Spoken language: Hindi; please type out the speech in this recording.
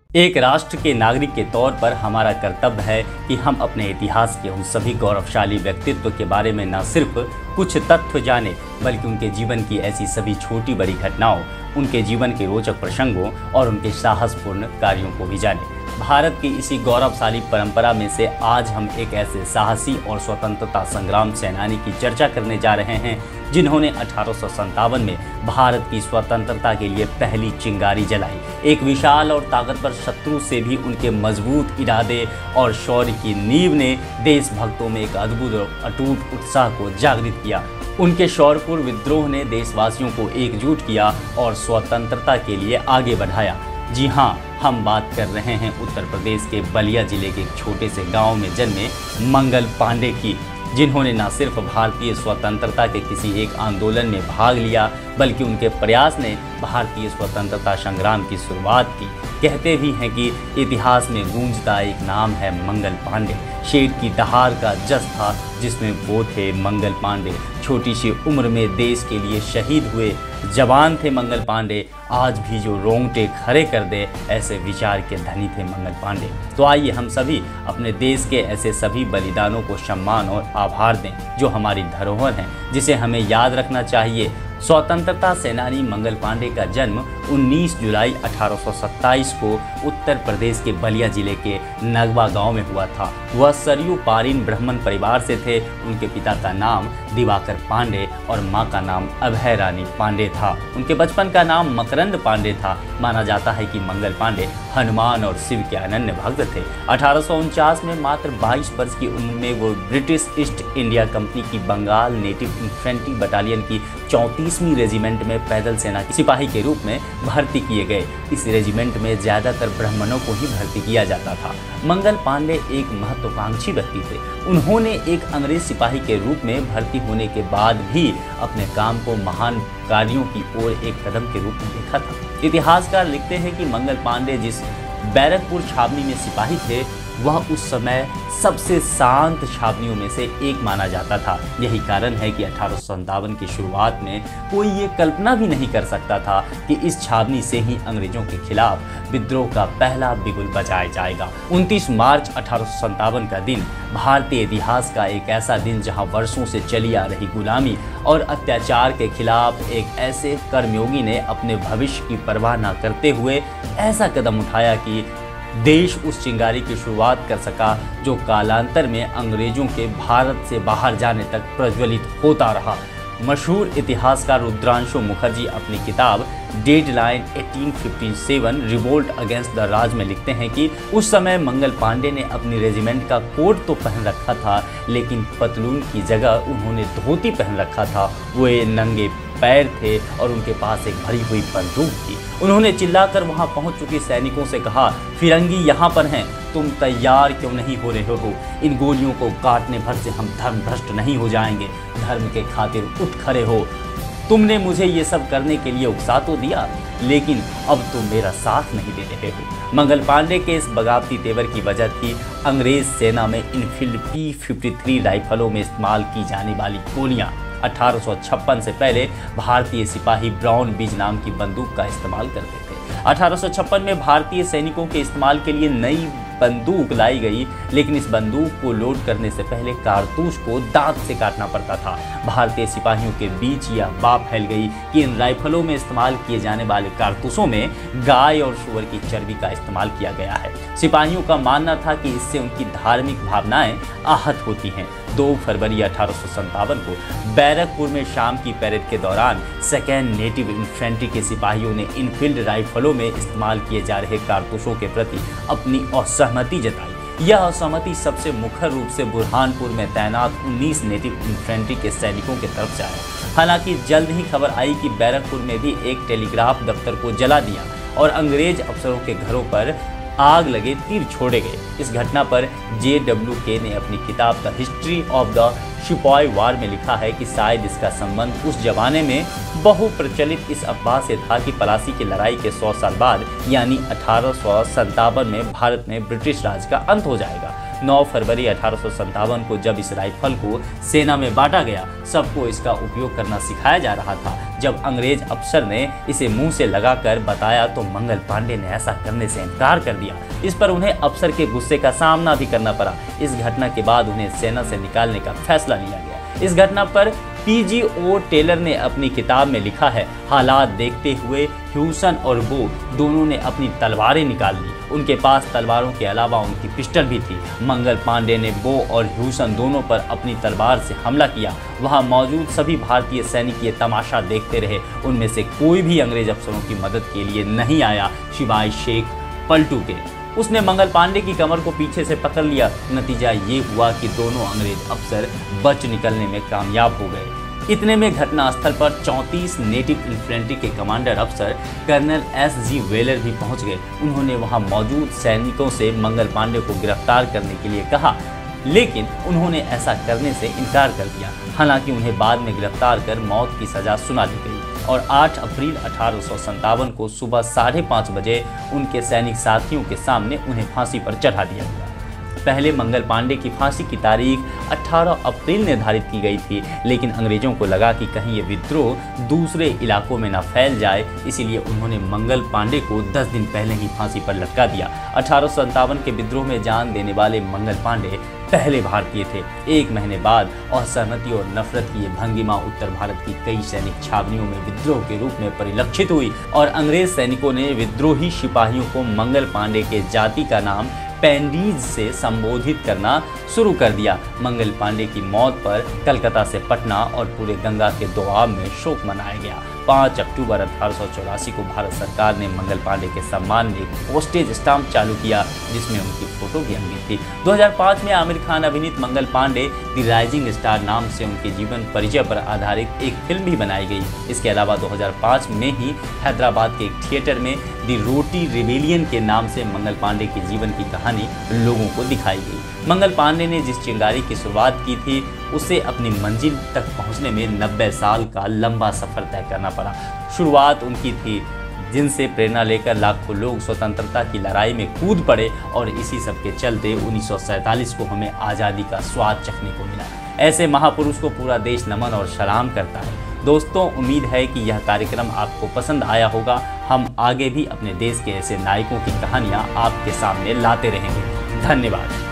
एक राष्ट्र के नागरिक के तौर पर हमारा कर्तव्य है कि हम अपने इतिहास के उन सभी गौरवशाली व्यक्तित्व के बारे में न सिर्फ कुछ तथ्य जानें, बल्कि उनके जीवन की ऐसी सभी छोटी बड़ी घटनाओं, उनके जीवन के रोचक प्रसंगों और उनके साहसपूर्ण कार्यों को भी जानें। भारत की इसी गौरवशाली परंपरा में से आज हम एक ऐसे साहसी और स्वतंत्रता संग्राम सेनानी की चर्चा करने जा रहे हैं जिन्होंने 1857 में भारत की स्वतंत्रता के लिए पहली चिंगारी जलाई। एक विशाल और ताकतवर शत्रु से भी उनके मजबूत इरादे और शौर्य की नींव ने देशभक्तों में एक अद्भुत और अटूट उत्साह को जागृत किया। उनके शौर्यपूर्ण विद्रोह ने देशवासियों को एकजुट किया और स्वतंत्रता के लिए आगे बढ़ाया। जी हाँ, हम बात कर रहे हैं उत्तर प्रदेश के बलिया जिले के एक छोटे से गांव में जन्मे मंगल पांडे की, जिन्होंने न सिर्फ भारतीय स्वतंत्रता के किसी एक आंदोलन में भाग लिया, बल्कि उनके प्रयास ने भारतीय स्वतंत्रता संग्राम की शुरुआत की। कहते भी हैं कि इतिहास में गूंजता एक नाम है मंगल पांडे। शेर की दहाड़ का जस था जिसमें वो थे मंगल पांडे। छोटी सी उम्र में देश के लिए शहीद हुए जवान थे मंगल पांडे। आज भी जो रोंगटे खड़े कर दे ऐसे विचार के धनी थे मंगल पांडे। तो आइए हम सभी अपने देश के ऐसे सभी बलिदानों को सम्मान और आभार दें जो हमारी धरोहर हैं, जिसे हमें याद रखना चाहिए। स्वतंत्रता सेनानी मंगल पांडे का जन्म 19 जुलाई 1827 को उत्तर प्रदेश के बलिया जिले के नगवा गांव में हुआ था। वह सरयू पारीन ब्राह्मण परिवार से थे। उनके पिता का नाम दिवाकर पांडे और मां का नाम अभय रानी पांडे था। उनके बचपन का नाम मकरंद पांडे था। माना जाता है कि मंगल पांडे हनुमान और शिव के अनन्य भक्त थे। 1849 में मात्र 22 वर्ष की उम्र में वो ब्रिटिश ईस्ट इंडिया कंपनी की बंगाल नेटिव इन्फेंट्री बटालियन की 34वीं रेजिमेंट में पैदल सेना के सिपाही के रूप में भर्ती किए गए। इस रेजिमेंट में ज़्यादातर ब्राह्मणों को ही भर्ती किया जाता था। मंगल पांडे एक महत्वाकांक्षी व्यक्ति थे। उन्होंने एक अंग्रेज सिपाही के रूप में भर्ती होने के बाद भी अपने काम को महान कार्यों की ओर एक कदम के रूप में देखा था। इतिहासकार लिखते हैं कि मंगल पांडे जिस बैरकपुर छावनी में सिपाही थे, वह उस समय सबसे शांत छावनियों में से एक माना जाता था। यही कारण है कि 1857 की शुरुआत में कोई ये कल्पना भी नहीं कर सकता था कि इस छावनी से ही अंग्रेजों के खिलाफ विद्रोह का पहला बिगुल बजाया जाएगा। 29 मार्च 1857 का दिन भारतीय इतिहास का एक ऐसा दिन जहां वर्षों से चली आ रही गुलामी और अत्याचार के खिलाफ एक ऐसे कर्मयोगी ने अपने भविष्य की परवाह न करते हुए ऐसा कदम उठाया कि देश उस चिंगारी की शुरुआत कर सका जो कालांतर में अंग्रेजों के भारत से बाहर जाने तक प्रज्वलित होता रहा। मशहूर इतिहासकार रुद्रांशु मुखर्जी अपनी किताब deadline 1857 revolt against the Raj में लिखते हैं कि उस समय मंगल पांडे ने अपनी रेजिमेंट का कोट तो पहन रखा था, लेकिन पतलून की जगह उन्होंने धोती पहन रखा था। वो नंगे पैर थे और उनके पास एक भरी हुई बंदूक थी। उन्होंने चिल्लाकर वहां पहुंच चुके सैनिकों से कहा, फिरंगी यहाँ पर हैं, तुम तैयार क्यों नहीं हो रहे हो? इन गोलियों को काटने भर से हम धर्म भ्रष्ट नहीं हो जाएंगे। धर्म के खातिर उठ खड़े हो। तुमने मुझे ये सब करने के लिए उकसा तो दिया, लेकिन अब तुम मेरा साथ नहीं दे रहे हो। मंगल पांडे के इस बगावती तेवर की वजह थी अंग्रेज सेना में इनफील्ड P53 राइफलों में इस्तेमाल की जाने वाली गोलियां। 1856 से पहले भारतीय सिपाही ब्राउन बीज नाम की बंदूक का इस्तेमाल करते थे। 1856 में भारतीय सैनिकों के इस्तेमाल के लिए नई बंदूक लाई गई, लेकिन इस बंदूक को लोड करने से पहले कारतूस को दांत से काटना पड़ता था। भारतीय सिपाहियों के बीच यह बात फैल गई कि इन राइफलों में इस्तेमाल किए जाने वाले कारतूसों में गाय और सूअर की चर्बी का इस्तेमाल किया गया है। सिपाहियों का मानना था कि इससे उनकी धार्मिक भावनाएं आहत होती हैं। 2 फरवरी 1857 को बैरकपुर में शाम की परेड के दौरान सेकेंड नेटिव इन्फेंट्री के सिपाहियों ने इनफील्ड राइफलों में इस्तेमाल किए जा रहे कारतूसों के प्रति अपनी असहमति जताई। यह असहमति सबसे मुखर रूप से बुरहानपुर में तैनात 19 नेटिव इन्फेंट्री के सैनिकों की तरफ से आया। हालांकि जल्द ही खबर आई कि बैरकपुर में भी एक टेलीग्राफ दफ्तर को जला दिया और अंग्रेज अफसरों के घरों पर आग लगे तीर छोड़े गए। इस घटना पर JWK ने अपनी किताब द हिस्ट्री ऑफ द सिपाही वार में लिखा है कि शायद इसका संबंध उस जमाने में बहुप्रचलित इस अफवाह से था कि पलासी की लड़ाई के 100 साल बाद यानी 1857 में भारत में ब्रिटिश राज का अंत हो जाएगा। 9 फरवरी 1857 को जब इस राइफल को सेना में बांटा गया, सबको इसका उपयोग करना सिखाया जा रहा था। जब अंग्रेज अफसर ने इसे मुंह से लगाकर बताया तो मंगल पांडे ने ऐसा करने से इनकार कर दिया। इस पर उन्हें अफसर के गुस्से का सामना भी करना पड़ा। इस घटना के बाद उन्हें सेना से निकालने का फैसला लिया गया। इस घटना पर पीजीओ टेलर ने अपनी किताब में लिखा है, हालात देखते हुए ह्यूसन और बो दोनों ने अपनी तलवारें निकाल ली। उनके पास तलवारों के अलावा उनकी पिस्टल भी थी। मंगल पांडे ने बो और ह्यूसन दोनों पर अपनी तलवार से हमला किया। वहां मौजूद सभी भारतीय सैनिक ये तमाशा देखते रहे। उनमें से कोई भी अंग्रेज अफसरों की मदद के लिए नहीं आया सिवाय शेख पलटू के। उसने मंगल पांडे की कमर को पीछे से पकड़ लिया। नतीजा ये हुआ कि दोनों अंग्रेज अफसर बच निकलने में कामयाब हो गए। इतने में घटनास्थल पर 34 नेटिव इन्फेंट्री के कमांडर अफसर कर्नल SG वेलर भी पहुंच गए। उन्होंने वहां मौजूद सैनिकों से मंगल पांडे को गिरफ्तार करने के लिए कहा, लेकिन उन्होंने ऐसा करने से इनकार कर दिया। हालांकि उन्हें बाद में गिरफ्तार कर मौत की सजा सुना दी गई और 8 अप्रैल 1857 को सुबह 5:30 बजे उनके सैनिक साथियों के सामने उन्हें फांसी पर चढ़ा दिया गया। पहले मंगल पांडे की फांसी की तारीख 18 अप्रैल निर्धारित की गई थी, लेकिन अंग्रेजों को लगा कि कहीं ये विद्रोह दूसरे इलाकों में न फैल जाए, इसीलिए उन्होंने मंगल पांडे को 10 दिन पहले ही फांसी पर लटका दिया। 1857 के विद्रोह में जान देने वाले मंगल पांडे पहले भारतीय थे। 1 महीने बाद असहमति और नफरत की ये भंगिमा उत्तर भारत की कई सैनिक छावनियों में विद्रोह के रूप में परिलक्षित हुई और अंग्रेज सैनिकों ने विद्रोही सिपाहियों को मंगल पांडे के जाति का नाम पैंडीज से संबोधित करना शुरू कर दिया। मंगल पांडे की मौत पर कलकत्ता से पटना और पूरे गंगा के दोआब में शोक मनाया गया। 5 अक्टूबर 1884 को भारत सरकार ने मंगल पांडे के सम्मान में एक पोस्टेज स्टाम्प चालू किया, जिसमें उनकी फोटो भी अंकित थी। 2005 में आमिर खान अभिनीत Mangal Pandey the rising star नाम से उनके जीवन परिचय पर आधारित एक फिल्म भी बनाई गई। इसके अलावा 2005 में ही हैदराबाद के एक थिएटर में द रोटी रिबेलियन के नाम से मंगल पांडे के जीवन की कहानी लोगों को दिखाई गई। मंगल पांडे ने जिस चिंगारी की शुरुआत की थी, उसे अपनी मंजिल तक पहुंचने में 90 साल का लंबा सफर तय करना पड़ा। शुरुआत उनकी थी, जिनसे प्रेरणा लेकर लाखों लोग स्वतंत्रता की लड़ाई में कूद पड़े और इसी सब के चलते 1947 को हमें आज़ादी का स्वाद चखने को मिला। ऐसे महापुरुष को पूरा देश नमन और सलाम करता है। दोस्तों, उम्मीद है कि यह कार्यक्रम आपको पसंद आया होगा। हम आगे भी अपने देश के ऐसे नायकों की कहानियाँ आपके सामने लाते रहेंगे। धन्यवाद।